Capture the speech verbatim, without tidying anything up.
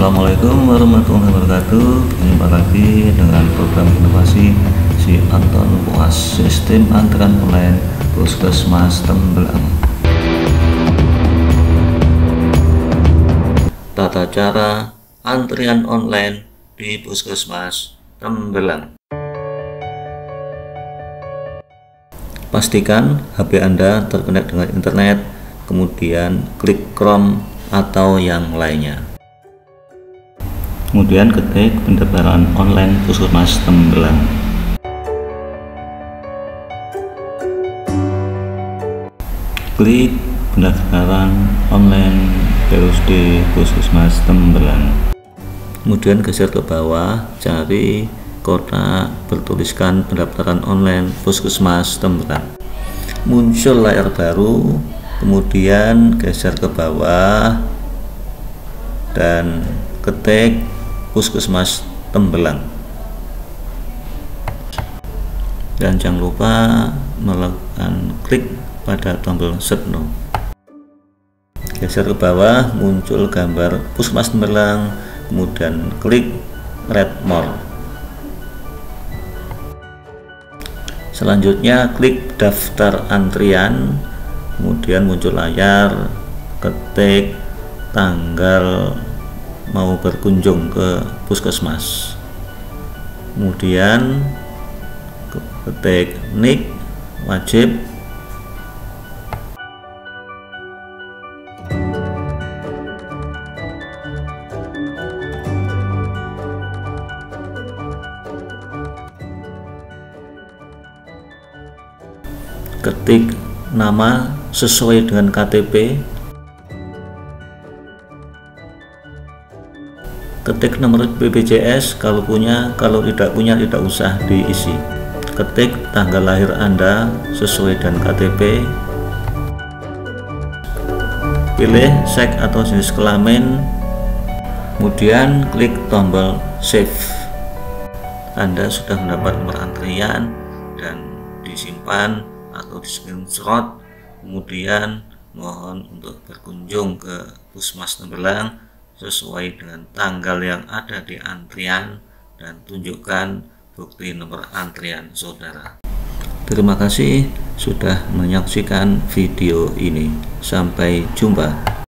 Assalamualaikum warahmatullahi wabarakatuh. Jumpa lagi dengan program inovasi si Anton Puas, sistem antrian online Puskesmas Tembelang. Tata cara antrian online di Puskesmas Tembelang. Pastikan H P Anda terkonek dengan internet, kemudian klik Chrome atau yang lainnya. Kemudian ketik pendaftaran online Puskesmas Tembelang. Klik pendaftaran online P U S D Puskesmas Tembelang. Kemudian geser ke bawah, cari kotak bertuliskan pendaftaran online Puskesmas Tembelang. Muncul layar baru, kemudian geser ke bawah dan ketik Puskesmas Tembelang, dan jangan lupa melakukan klik pada tombol Set No. Geser ke bawah, muncul gambar Puskesmas Tembelang, kemudian klik Read More. Selanjutnya klik daftar antrian, kemudian muncul layar, ketik tanggal mau berkunjung ke puskesmas, kemudian ketik nik wajib, ketik nama sesuai dengan K T P, ketik nomor B P J S kalau punya, kalau tidak punya tidak usah diisi. Ketik tanggal lahir Anda sesuai dengan K T P, pilih seks atau jenis kelamin, kemudian klik tombol save. Anda sudah mendapat nomor antrian dan disimpan atau di screenshot, kemudian mohon untuk berkunjung ke Puskesmas Tembelang sesuai dengan tanggal yang ada di antrian dan tunjukkan bukti nomor antrian saudara. Terima kasih sudah menyaksikan video ini. Sampai jumpa.